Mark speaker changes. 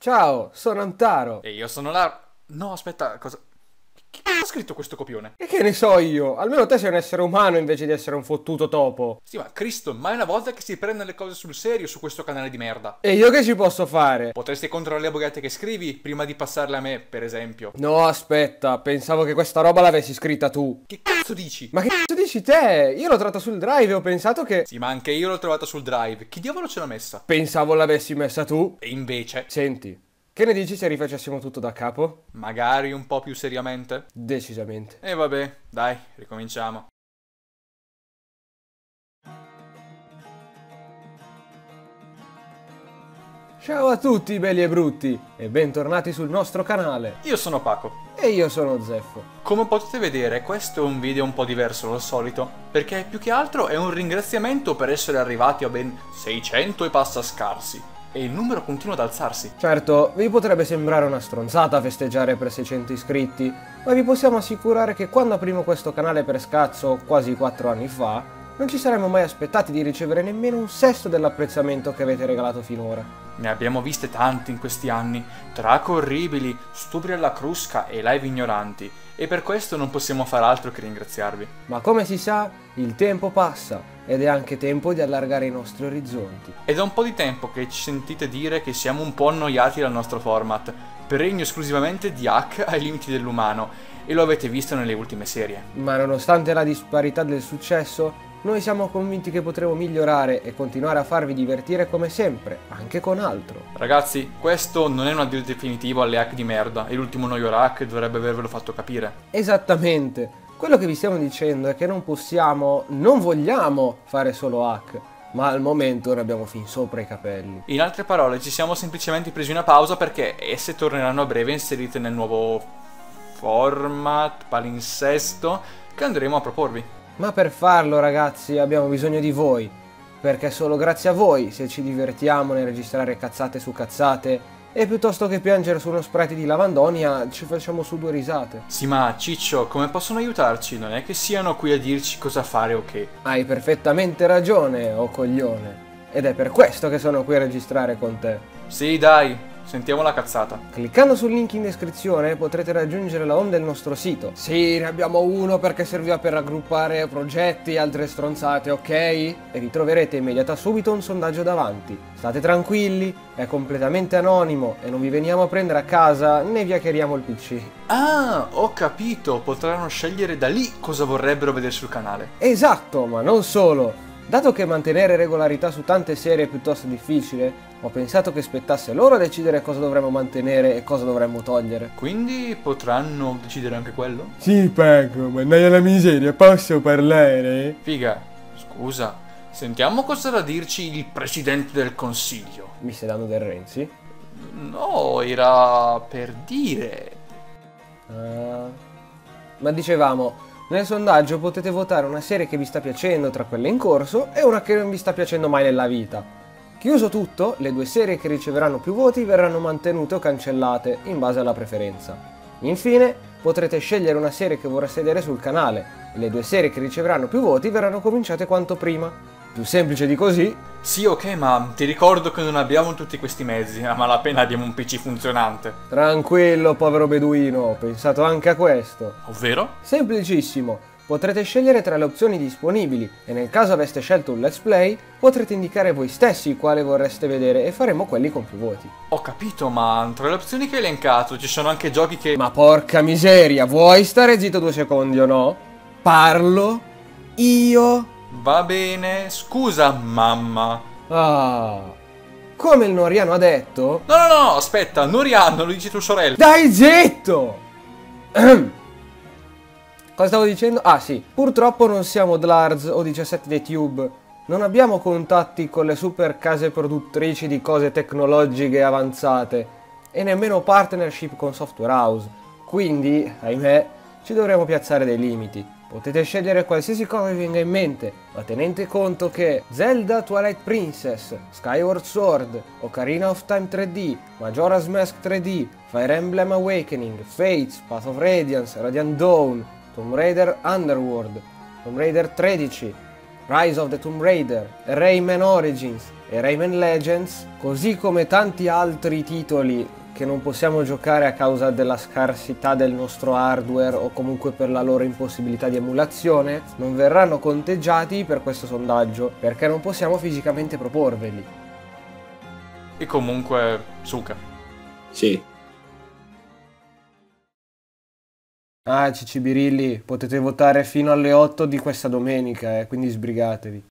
Speaker 1: Ciao, sono Antaro.
Speaker 2: E io sono la... No, aspetta, cosa... Chi ha scritto questo copione?
Speaker 1: E che ne so io? Almeno te sei un essere umano invece di essere un fottuto topo.
Speaker 2: Sì, ma Cristo, mai una volta che si prende le cose sul serio su questo canale di merda.
Speaker 1: E io che ci posso fare?
Speaker 2: Potresti controllare le bogate che scrivi prima di passarle a me, per esempio.
Speaker 1: No, aspetta, pensavo che questa roba l'avessi scritta tu.
Speaker 2: Che cazzo dici?
Speaker 1: Ma che cazzo dici te? Io l'ho trovata sul drive e ho pensato che...
Speaker 2: Sì, ma anche io l'ho trovata sul drive. Chi diavolo ce l'ha messa?
Speaker 1: Pensavo l'avessi messa tu.
Speaker 2: E invece,
Speaker 1: Senti, che ne dici se rifacessimo tutto da capo?
Speaker 2: magari un po' più seriamente.
Speaker 1: Decisamente.
Speaker 2: E vabbè, dai, ricominciamo.
Speaker 1: Ciao a tutti belli e brutti e bentornati sul nostro canale.
Speaker 2: Io sono Paco.
Speaker 1: E io sono Zeffo.
Speaker 2: Come potete vedere, questo è un video un po' diverso dal solito, perché più che altro è un ringraziamento per essere arrivati a ben 600 e passa scarsi, e il numero continua ad alzarsi.
Speaker 1: Certo, vi potrebbe sembrare una stronzata festeggiare per 600 iscritti, ma vi possiamo assicurare che quando aprimo questo canale per scazzo, quasi 4 anni fa, non ci saremmo mai aspettati di ricevere nemmeno un sesto dell'apprezzamento che avete regalato finora.
Speaker 2: Ne abbiamo viste tanti in questi anni, track orribili, stupri alla crusca e live ignoranti, e per questo non possiamo far altro che ringraziarvi.
Speaker 1: Ma come si sa, il tempo passa ed è anche tempo di allargare i nostri orizzonti.
Speaker 2: È da un po' di tempo che ci sentite dire che siamo un po' annoiati dal nostro format, pregno esclusivamente di hack ai limiti dell'umano, e lo avete visto nelle ultime serie.
Speaker 1: Ma nonostante la disparità del successo, noi siamo convinti che potremo migliorare e continuare a farvi divertire come sempre, anche con altro.
Speaker 2: Ragazzi, questo non è un addio definitivo alle hack di merda, e l'ultimo Noio Hack dovrebbe avervelo fatto capire.
Speaker 1: Esattamente. Quello che vi stiamo dicendo è che non vogliamo fare solo hack, ma al momento ne abbiamo fin sopra i capelli.
Speaker 2: In altre parole, ci siamo semplicemente presi una pausa perché esse torneranno a breve inserite nel nuovo format, palinsesto, che andremo a proporvi.
Speaker 1: Ma per farlo, ragazzi, abbiamo bisogno di voi, perché solo grazie a voi se ci divertiamo nel registrare cazzate su cazzate e piuttosto che piangere su uno sprite di lavandonia ci facciamo su due risate.
Speaker 2: Sì, ma Ciccio, come possono aiutarci? Non è che siano qui a dirci cosa fare o che.
Speaker 1: Hai perfettamente ragione, o coglione, ed è per questo che sono qui a registrare con te.
Speaker 2: Sì, dai, sentiamo la cazzata.
Speaker 1: Cliccando sul link in descrizione potrete raggiungere la home del nostro sito. Sì, ne abbiamo uno perché serviva per raggruppare progetti e altre stronzate, ok? E vi troverete immediata subito un sondaggio davanti. State tranquilli, è completamente anonimo e non vi veniamo a prendere a casa né vi hackeriamo il PC.
Speaker 2: Ah, ho capito, potranno scegliere da lì cosa vorrebbero vedere sul canale.
Speaker 1: Esatto, ma non solo. Dato che mantenere regolarità su tante serie è piuttosto difficile, ho pensato che spettasse loro a decidere cosa dovremmo mantenere e cosa dovremmo togliere.
Speaker 2: Quindi potranno decidere anche quello?
Speaker 1: Sì, Paco, ma dai alla miseria, posso parlare?
Speaker 2: Figa, scusa, sentiamo cosa ha da dirci il presidente del consiglio.
Speaker 1: Mi stai dando del Renzi?
Speaker 2: No, era per dire.
Speaker 1: Ma dicevamo, nel sondaggio potete votare una serie che vi sta piacendo tra quelle in corso e una che non vi sta piacendo mai nella vita. Chiuso tutto, le due serie che riceveranno più voti verranno mantenute o cancellate in base alla preferenza. Infine, potrete scegliere una serie che vorreste vedere sul canale e le due serie che riceveranno più voti verranno cominciate quanto prima. Più semplice di così.
Speaker 2: Sì, ok, ma ti ricordo che non abbiamo tutti questi mezzi, a malapena abbiamo un PC funzionante.
Speaker 1: Tranquillo, povero beduino, ho pensato anche a questo.
Speaker 2: Ovvero?
Speaker 1: Semplicissimo. Potrete scegliere tra le opzioni disponibili e nel caso aveste scelto un let's play, potrete indicare voi stessi quale vorreste vedere e faremo quelli con più voti.
Speaker 2: Ho capito, ma tra le opzioni che hai elencato ci sono anche giochi che...
Speaker 1: Ma porca miseria, vuoi stare zitto 2 secondi o no? Parlo? Io?
Speaker 2: Va bene, scusa, mamma.
Speaker 1: Ah. Come il Noriano ha detto?
Speaker 2: No, no, no, aspetta, Noriano, lo dici tua sorella.
Speaker 1: Dai zitto! Cosa stavo dicendo? Ah sì, purtroppo non siamo Dlarz o 17 dei Tube. Non abbiamo contatti con le super case produttrici di cose tecnologiche avanzate e nemmeno partnership con software house. Quindi, ahimè, ci dovremo piazzare dei limiti. Potete scegliere qualsiasi cosa vi venga in mente, ma tenete conto che Zelda Twilight Princess, Skyward Sword, Ocarina of Time 3D, Majora's Mask 3D, Fire Emblem Awakening, Fates, Path of Radiance, Radiant Dawn, Tomb Raider Underworld, Tomb Raider 13, Rise of the Tomb Raider, Rayman Origins, e Rayman Legends, così come tanti altri titoli che non possiamo giocare a causa della scarsità del nostro hardware o comunque per la loro impossibilità di emulazione, non verranno conteggiati per questo sondaggio, perché non possiamo fisicamente proporveli.
Speaker 2: E comunque, Suka.
Speaker 3: Sì.
Speaker 1: Ah, Cicibirilli, potete votare fino alle 8 di questa domenica, quindi sbrigatevi.